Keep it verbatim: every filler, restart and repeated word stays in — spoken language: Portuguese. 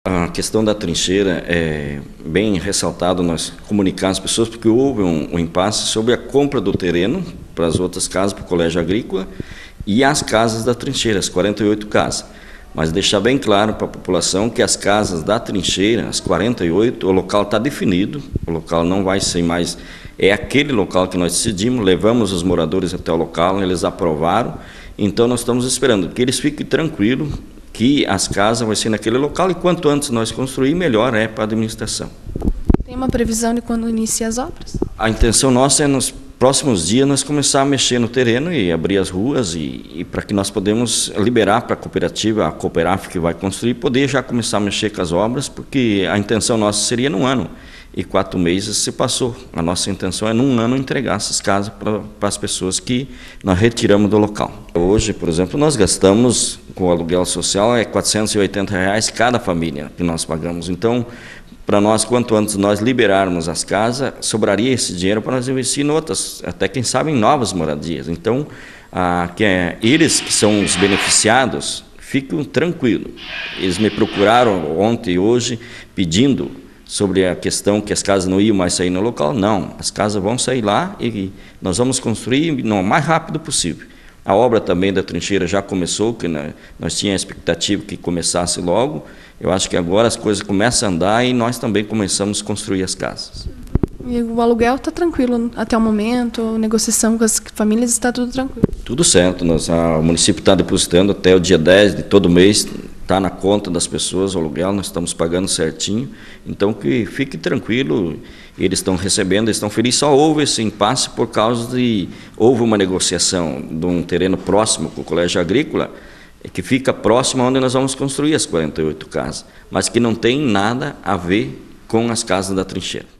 A questão da trincheira é bem ressaltado, nós comunicar às pessoas, porque houve um, um impasse sobre a compra do terreno para as outras casas, para o colégio agrícola, e as casas da trincheira, as quarenta e oito casas. Mas deixar bem claro para a população que as casas da trincheira, as quarenta e oito, o local está definido, o local não vai ser mais, é aquele local que nós decidimos, levamos os moradores até o local, eles aprovaram, então nós estamos esperando que eles fiquem tranquilos, que as casas vão ser naquele local, e quanto antes nós construir, melhor é para a administração. Tem uma previsão de quando inicia as obras? A intenção nossa é, nos próximos dias, nós começar a mexer no terreno e abrir as ruas, e, e para que nós podemos liberar para a cooperativa, a Cooperaf que vai construir, poder já começar a mexer com as obras, porque a intenção nossa seria num ano, e quatro meses se passou. A nossa intenção é, num ano, entregar essas casas para, para as pessoas que nós retiramos do local. Hoje, por exemplo, nós gastamos, com o aluguel social, é quatrocentos e oitenta reais cada família que nós pagamos. Então, para nós, quanto antes nós liberarmos as casas, sobraria esse dinheiro para nós investir em outras, até quem sabe em novas moradias. Então, ah, que é, eles que são os beneficiados, fiquem tranquilos. Eles me procuraram ontem e hoje pedindo sobre a questão que as casas não iam mais sair no local. Não, as casas vão sair lá e nós vamos construir no mais rápido possível. A obra também da trincheira já começou, que nós tínhamos a expectativa que começasse logo. Eu acho que agora as coisas começam a andar e nós também começamos a construir as casas. E o aluguel está tranquilo até o momento, a negociação com as famílias está tudo tranquilo? Tudo certo, nós, a, o município está depositando até o dia dez de todo mês, está na conta das pessoas o aluguel, nós estamos pagando certinho, então que fique tranquilo, eles estão recebendo, eles estão felizes. Só houve esse impasse por causa de, houve uma negociação de um terreno próximo com o colégio agrícola, que fica próximo onde nós vamos construir as quarenta e oito casas, mas que não tem nada a ver com as casas da trincheira.